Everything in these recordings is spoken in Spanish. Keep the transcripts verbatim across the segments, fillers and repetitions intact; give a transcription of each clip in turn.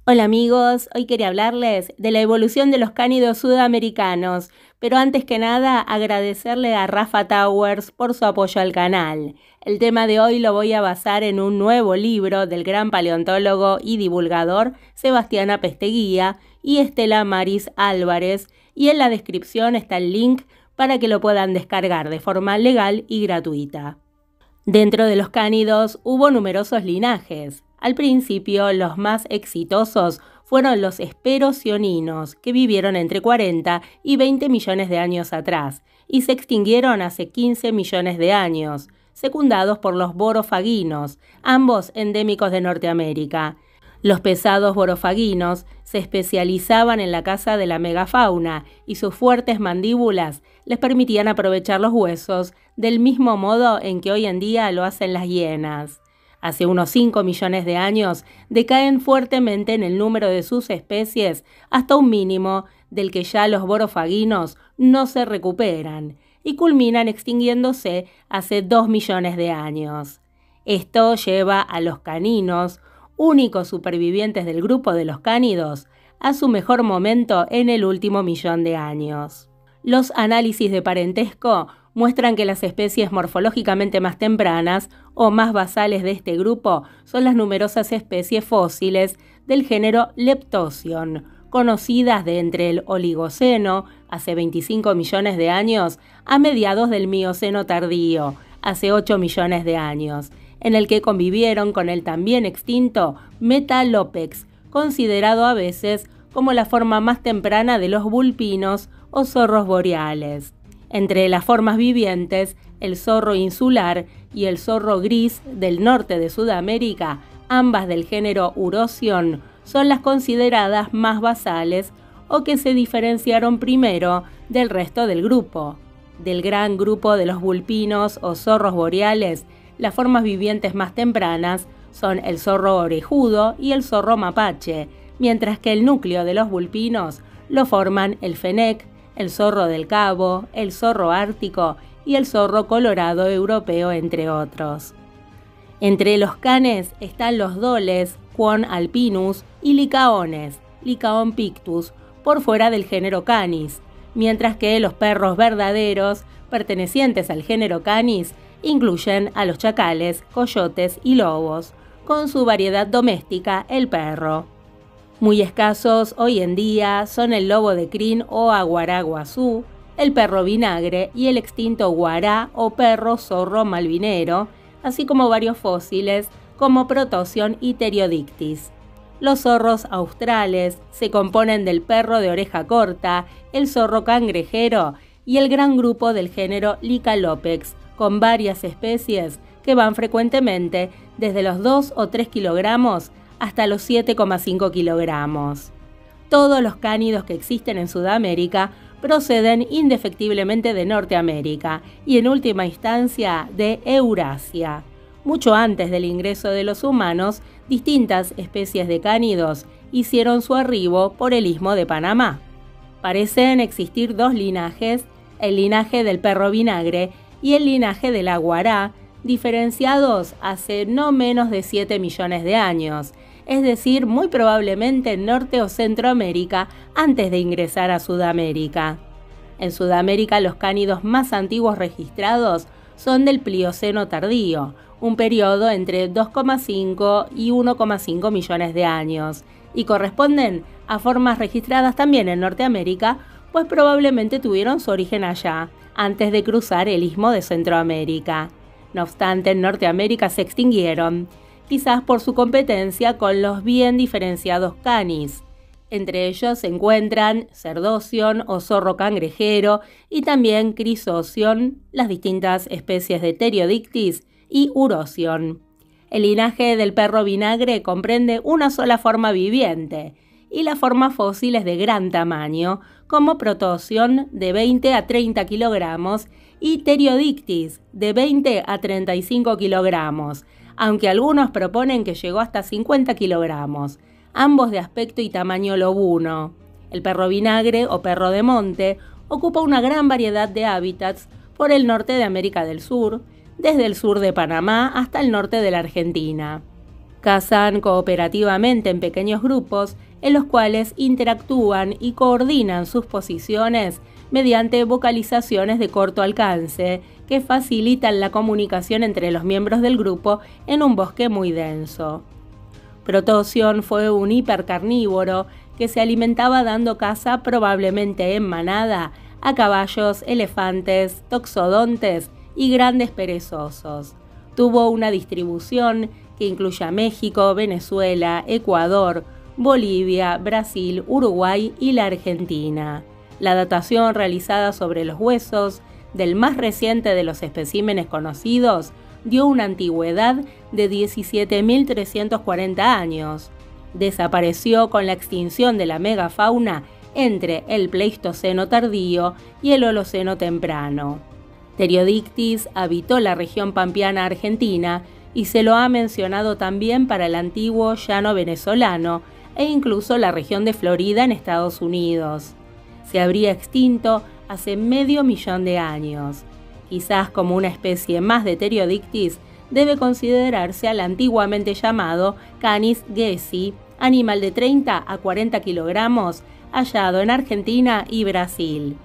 Hola amigos, hoy quería hablarles de la evolución de los cánidos sudamericanos, pero antes que nada agradecerle a Rafa Towers por su apoyo al canal. El tema de hoy lo voy a basar en un nuevo libro del gran paleontólogo y divulgador Sebastián Apesteguía y Estela Maris Álvarez, y en la descripción está el link para que lo puedan descargar de forma legal y gratuita. Dentro de los cánidos hubo numerosos linajes. Al principio, los más exitosos fueron los esperocioninos, que vivieron entre cuarenta y veinte millones de años atrás, y se extinguieron hace quince millones de años, secundados por los borofaginos, ambos endémicos de Norteamérica. Los pesados borofaginos se especializaban en la caza de la megafauna y sus fuertes mandíbulas les permitían aprovechar los huesos del mismo modo en que hoy en día lo hacen las hienas. Hace unos cinco millones de años decaen fuertemente en el número de sus especies hasta un mínimo del que ya los borofaginos no se recuperan y culminan extinguiéndose hace dos millones de años. Esto lleva a los caninos, únicos supervivientes del grupo de los cánidos, a su mejor momento en el último millón de años. Los análisis de parentesco muestran que las especies morfológicamente más tempranas o más basales de este grupo son las numerosas especies fósiles del género Leptosión, conocidas de entre el Oligoceno, hace veinticinco millones de años, a mediados del Mioceno tardío, hace ocho millones de años, en el que convivieron con el también extinto Metalopex, considerado a veces como la forma más temprana de los vulpinos o zorros boreales. Entre las formas vivientes, el zorro insular y el zorro gris del norte de Sudamérica, ambas del género Urocyon, son las consideradas más basales o que se diferenciaron primero del resto del grupo. Del gran grupo de los vulpinos o zorros boreales, las formas vivientes más tempranas son el zorro orejudo y el zorro mapache, mientras que el núcleo de los vulpinos lo forman el fennec, el zorro del Cabo, el zorro ártico y el zorro colorado europeo, entre otros. Entre los canes están los doles, Quon alpinus, y licaones, Licaon pictus, por fuera del género Canis, mientras que los perros verdaderos, pertenecientes al género Canis, incluyen a los chacales, coyotes y lobos, con su variedad doméstica, el perro. Muy escasos hoy en día son el lobo de crin o aguará guazú, el perro vinagre y el extinto guará o perro zorro malvinero, así como varios fósiles como Protosion y Theriodictis. Los zorros australes se componen del perro de oreja corta, el zorro cangrejero y el gran grupo del género Licalopex, con varias especies que van frecuentemente desde los dos o tres kilogramos hasta los siete coma cinco kilogramos. Todos los cánidos que existen en Sudamérica proceden indefectiblemente de Norteamérica y en última instancia de Eurasia. Mucho antes del ingreso de los humanos, distintas especies de cánidos hicieron su arribo por el Istmo de Panamá. Parecen existir dos linajes, el linaje del perro vinagre y el linaje del aguará, diferenciados hace no menos de siete millones de años, es decir, muy probablemente en Norte o Centroamérica antes de ingresar a Sudamérica. En Sudamérica los cánidos más antiguos registrados son del Plioceno tardío, un periodo entre dos coma cinco y uno coma cinco millones de años, y corresponden a formas registradas también en Norteamérica, pues probablemente tuvieron su origen allá, antes de cruzar el Istmo de Centroamérica. No obstante, en Norteamérica se extinguieron, quizás por su competencia con los bien diferenciados canis. Entre ellos se encuentran Cerdocyon o zorro cangrejero y también Chrysocyon, las distintas especies de Theriodictis y Urocyon. El linaje del perro vinagre comprende una sola forma viviente y las formas fósiles de gran tamaño, como Protocyon de veinte a treinta kilogramos y Theriodictis de veinte a treinta y cinco kilogramos, aunque algunos proponen que llegó hasta cincuenta kilogramos, ambos de aspecto y tamaño lobuno. El perro vinagre o perro de monte ocupa una gran variedad de hábitats por el norte de América del Sur, desde el sur de Panamá hasta el norte de la Argentina. Cazan cooperativamente en pequeños grupos en los cuales interactúan y coordinan sus posiciones mediante vocalizaciones de corto alcance que facilitan la comunicación entre los miembros del grupo en un bosque muy denso. Protocion fue un hipercarnívoro que se alimentaba dando caza probablemente en manada a caballos, elefantes, toxodontes y grandes perezosos. Tuvo una distribución que incluye a México, Venezuela, Ecuador, Bolivia, Brasil, Uruguay y la Argentina. La datación realizada sobre los huesos del más reciente de los especímenes conocidos dio una antigüedad de diecisiete mil trescientos cuarenta años. Desapareció con la extinción de la megafauna entre el Pleistoceno tardío y el Holoceno temprano. Theriodictis habitó la región pampeana argentina y se lo ha mencionado también para el antiguo llano venezolano e incluso la región de Florida en Estados Unidos. Se habría extinto hace medio millón de años. Quizás como una especie más de Theriodictis, debe considerarse al antiguamente llamado Canis gessi, animal de treinta a cuarenta kilogramos, hallado en Argentina y Brasil.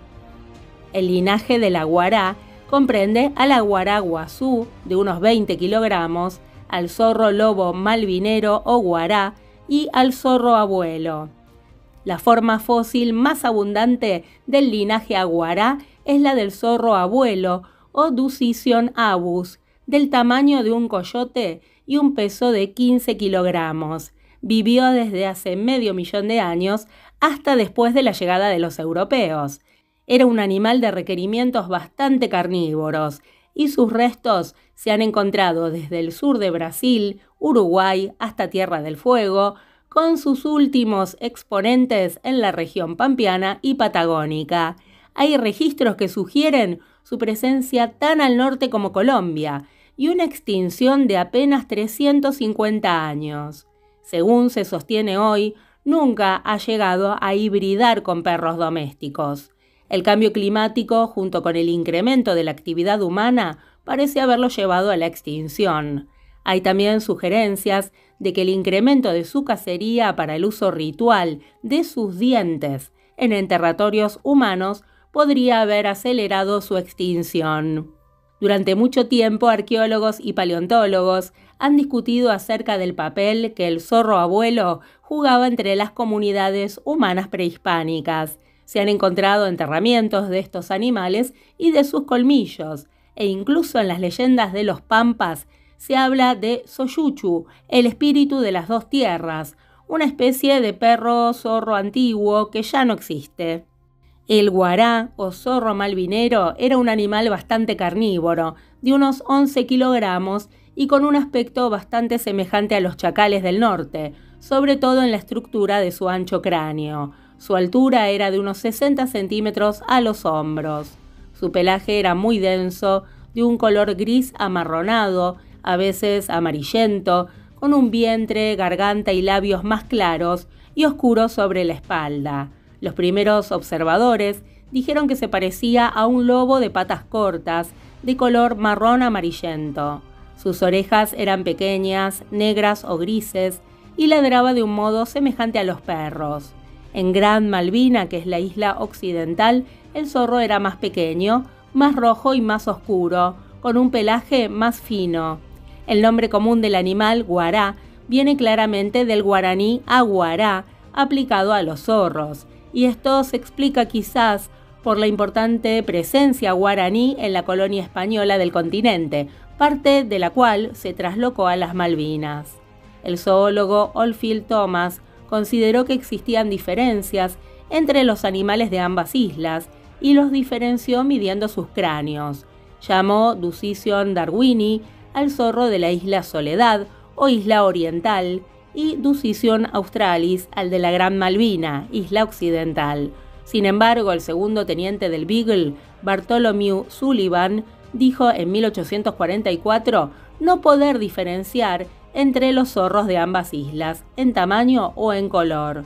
El linaje del aguará comprende al aguará guazú, de unos veinte kilogramos, al zorro lobo malvinero o guará y al zorro abuelo. La forma fósil más abundante del linaje aguará es la del zorro abuelo o Dusicion avus, del tamaño de un coyote y un peso de quince kilogramos. Vivió desde hace medio millón de años hasta después de la llegada de los europeos. Era un animal de requerimientos bastante carnívoros y sus restos se han encontrado desde el sur de Brasil, Uruguay hasta Tierra del Fuego, con sus últimos exponentes en la región pampeana y patagónica. Hay registros que sugieren su presencia tan al norte como Colombia y una extinción de apenas trescientos cincuenta años. Según se sostiene hoy, nunca ha llegado a hibridar con perros domésticos. El cambio climático, junto con el incremento de la actividad humana, parece haberlo llevado a la extinción. Hay también sugerencias de que el incremento de su cacería para el uso ritual de sus dientes en enterratorios humanos podría haber acelerado su extinción. Durante mucho tiempo, arqueólogos y paleontólogos han discutido acerca del papel que el zorro abuelo jugaba entre las comunidades humanas prehispánicas. Se han encontrado enterramientos de estos animales y de sus colmillos, e incluso en las leyendas de los Pampas se habla de Soyuchu, el espíritu de las dos tierras, una especie de perro zorro antiguo que ya no existe. El guará o zorro malvinero era un animal bastante carnívoro, de unos once kilogramos y con un aspecto bastante semejante a los chacales del norte, sobre todo en la estructura de su ancho cráneo. Su altura era de unos sesenta centímetros a los hombros. Su pelaje era muy denso, de un color gris amarronado, a veces amarillento, con un vientre, garganta y labios más claros y oscuros sobre la espalda. Los primeros observadores dijeron que se parecía a un lobo de patas cortas, de color marrón amarillento. Sus orejas eran pequeñas, negras o grises, y ladraba de un modo semejante a los perros. En Gran Malvina, que es la isla occidental, el zorro era más pequeño, más rojo y más oscuro, con un pelaje más fino. El nombre común del animal, guará, viene claramente del guaraní aguará, aplicado a los zorros, y esto se explica quizás por la importante presencia guaraní en la colonia española del continente, parte de la cual se traslocó a las Malvinas. El zoólogo Oldfield Thomas consideró que existían diferencias entre los animales de ambas islas y los diferenció midiendo sus cráneos. Llamó Dusicion darwini al zorro de la isla Soledad o isla Oriental y Dusicion australis al de la Gran Malvina, isla Occidental. Sin embargo, el segundo teniente del Beagle, Bartholomew Sullivan, dijo en mil ochocientos cuarenta y cuatro no poder diferenciar entre los zorros de ambas islas, en tamaño o en color.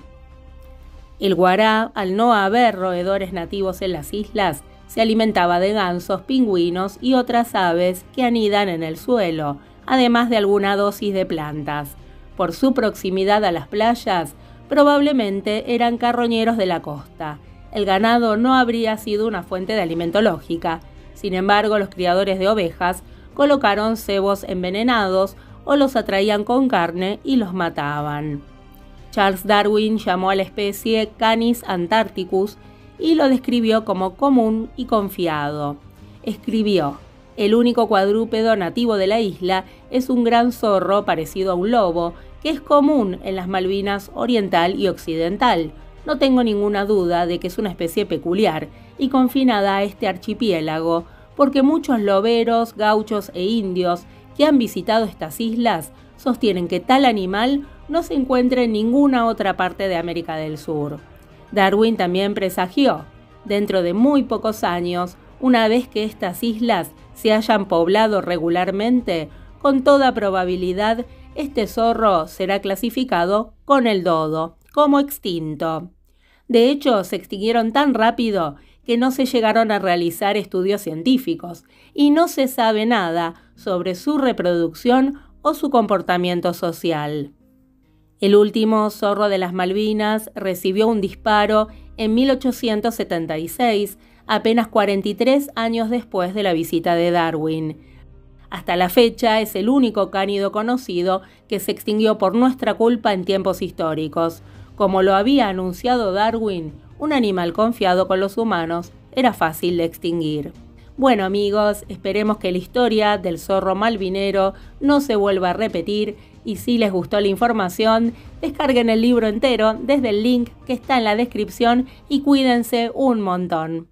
El guará, al no haber roedores nativos en las islas, se alimentaba de gansos, pingüinos y otras aves que anidan en el suelo, además de alguna dosis de plantas. Por su proximidad a las playas, probablemente eran carroñeros de la costa. El ganado no habría sido una fuente de alimento lógica. Sin embargo, los criadores de ovejas colocaron cebos envenenados o los atraían con carne y los mataban. Charles Darwin llamó a la especie Canis antarcticus y lo describió como común y confiado. Escribió: el único cuadrúpedo nativo de la isla es un gran zorro parecido a un lobo, que es común en las Malvinas Oriental y Occidental. No tengo ninguna duda de que es una especie peculiar y confinada a este archipiélago, porque muchos loberos, gauchos e indios que han visitado estas islas sostienen que tal animal no se encuentra en ninguna otra parte de América del Sur. Darwin también presagió: dentro de muy pocos años, una vez que estas islas se hayan poblado regularmente, con toda probabilidad este zorro será clasificado con el dodo, como extinto. De hecho, se extinguieron tan rápido que no se llegaron a realizar estudios científicos y no se sabe nada sobre su reproducción o su comportamiento social. El último zorro de las Malvinas recibió un disparo en mil ochocientos setenta y seis, apenas cuarenta y tres años después de la visita de Darwin. Hasta la fecha es el único cánido conocido que se extinguió por nuestra culpa en tiempos históricos. Como lo había anunciado Darwin, un animal confiado con los humanos era fácil de extinguir. Bueno amigos, esperemos que la historia del zorro malvinero no se vuelva a repetir y si les gustó la información, descarguen el libro entero desde el link que está en la descripción y cuídense un montón.